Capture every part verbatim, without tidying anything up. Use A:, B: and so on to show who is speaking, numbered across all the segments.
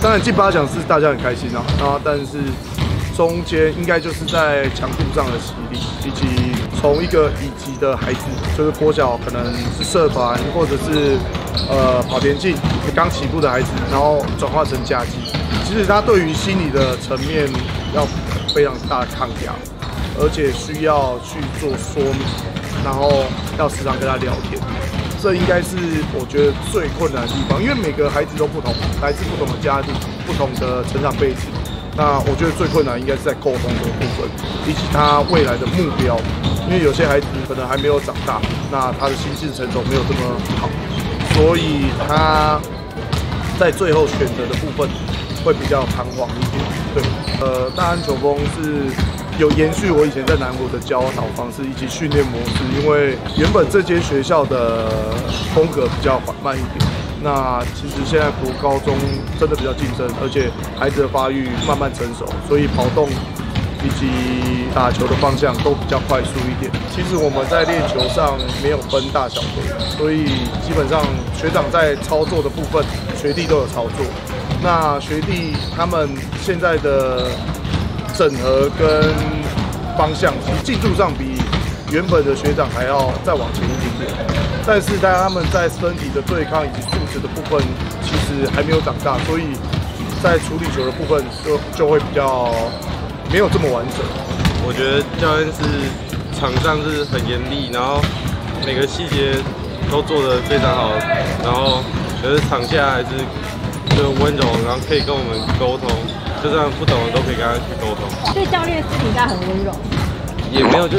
A: 当然进八强是大家很开心啊，那但是中间应该就是在强度上的洗礼，以及从一个乙级的孩子，就是国小可能是社团或者是呃跑田径刚起步的孩子，然后转化成甲级，其实他对于心理的层面要非常大的抗压，而且需要去做说明，然后要时常跟他聊天。这应该是我觉得最困难的地方，因为每个孩子都不同，来自不同的家庭、不同的成长背景。那我觉得最困难应该是在沟通这个部分，以及他未来的目标。因为有些孩子可能还没有长大，那他的心智成熟没有这么好，所以他在最后选择的部分会比较彷徨一点。对，呃，大安球风是有延续我以前在南湖的教导方式以及训练模式，因为原本这间学校的风格比较缓慢一点。那其实现在国高中真的比较竞争，而且孩子的发育慢慢成熟，所以跑动以及打球的方向都比较快速一点。其实我们在练球上没有分大小队，所以基本上学长在操作的部分，学弟都有操作。那学弟他们现在的整合跟方向，其实进度上比原本的学长还要再往前一点点。但是在他们在身体的对抗以及素质的部分，其实还没有长大，所以在处理球的部分就就会比较没有这么完整。
B: 我觉得教练是场上是很严厉，然后每个细节都做得非常好，然后可是场下还是就温柔，然后可以跟我们沟通，就算不懂的都可以跟他去沟通。
C: 所以教练私底下很温柔，
B: 也没有就是。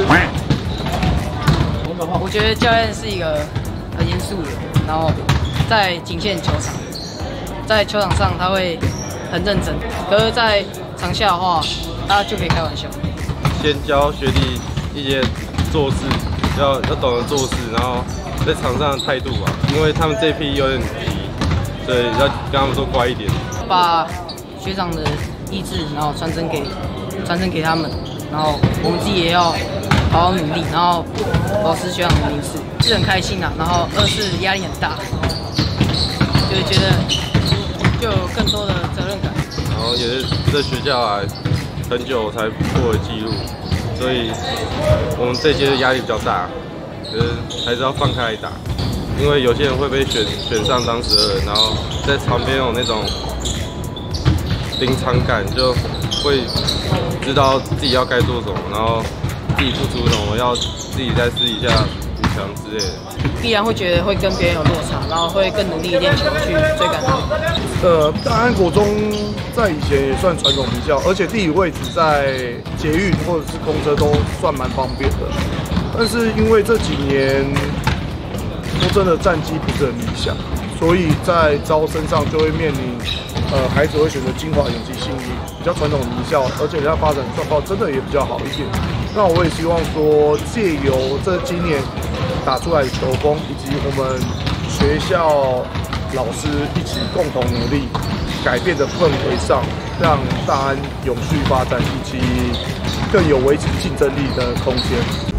D: 我觉得教练是一个很严肃的人，然后在仅限球场，在球场上他会很认真，可是在场下的话，他就可以开玩笑。
B: 先教学弟一些做事，要要懂得做事，然后在场上的态度吧，因为他们这批有点皮，所以要跟他们说乖一点。把学长的意志，然后传承给传承给他们，然后我们自己也要好好努力，然后保持学长的名次，是很开心啊。然后二是压力很大，就是觉得就有更多的责任感。然后也是在学校来很久才破了纪录，所以我们这届压力比较大，可是还是要放开来打，因为有些人会被选选上当十二人，然后在旁边有那种临场感，就会知道自己要该做什么，然后自己不足什么，要自己再私底下补强之类的。必然会觉得会跟别人有落差，然后会更努力练球去追赶他们。
A: 呃，大安国中在以前也算传统名校，而且地理位置在捷运或者是公车都算蛮方便的。但是因为这几年说真的战绩不是很理想，所以在招生上就会面临呃孩子会选择金华、永吉、信义比较传统的名校，而且它发展状况真的也比较好一点。那我也希望说，借由这今年打出来的球风，以及我们学校老师一起共同努力，改变的氛围上，让大安永续发展以及更有维持竞争力的空间。